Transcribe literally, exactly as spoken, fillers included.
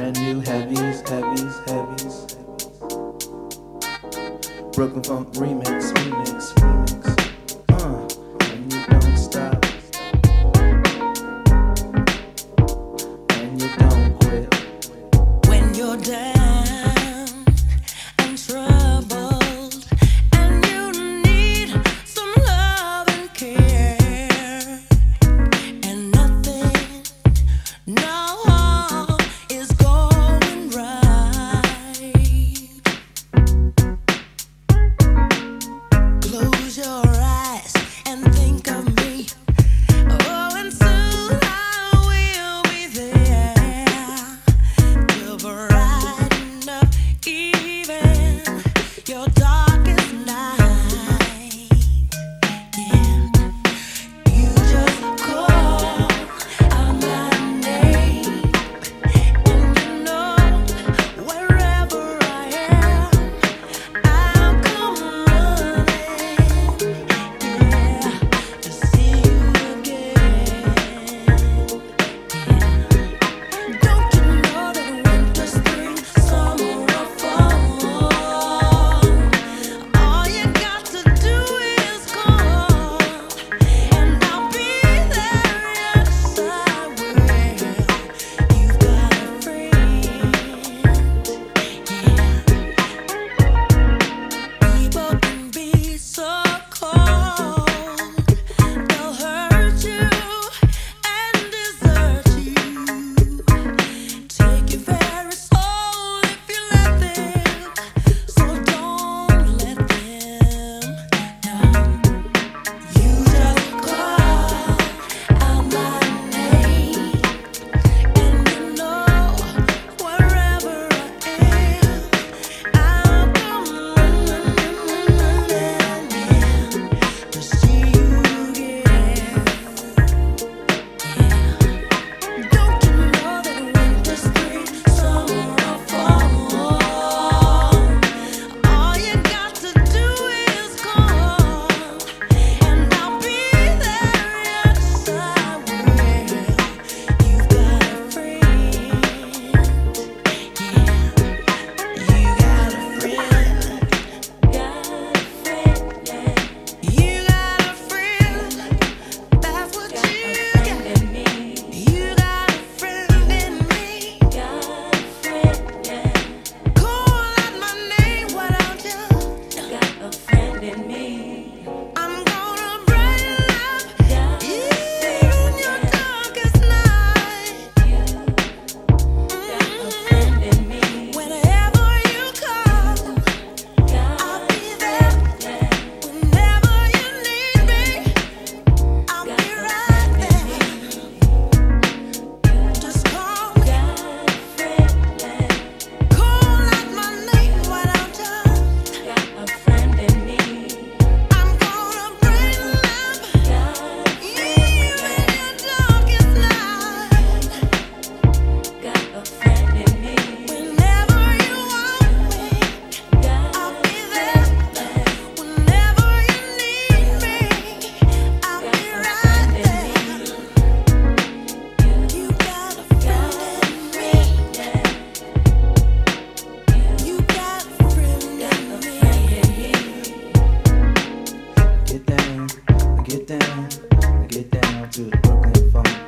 brand new heavies, heavies, heavies. Brooklyn Funk remix, remix, remix. Uh, and you don't stop. And you don't quit. When you're down and troubled, and you need some love and care, and nothing, no, is going right. Close your eyes and think of me. Oh, and soon I will be there to brighten up even your darkest night. Yeah, you just call out my name, and you know wherever I am, I'll come running. Yeah, to see you again. Don't you know that winter, spring, summer, or fall, all you got to do is call, and I'll be there. Yes, I will. You've got a friend. Yeah. People can be so cold. They'll hurt you and desert you. Take your very soul if you let them. So don't let them down. You just call out my name, and you know wherever I am, I'll come running to see you again. Don't you know that winter, spring, summer, or fall, all you got to do is call, and I'll be there. Yes, I will. You've got a friend. Yeah, you got a friend. Got a friend. Yeah, you got a friend. That's what you got. You got a friend in me. Got a friend, yeah. Call out my name, why don't you? Got a friend in me. I'm gonna brighten up even your darkest night. Got a friend in me. Whenever you call, I'll be there. Whenever you need me, I'll be right there. Just call me. Call out my name, why don't you? Got a friend in me. I'm gonna brighten up even your darkest night. Got a friend in me. Whenever you want me, I'll be there. Whenever you need me, I'll be right there. You got a friend in me. You got a friend in me. Get down, get down, get down to the Brooklyn Funk.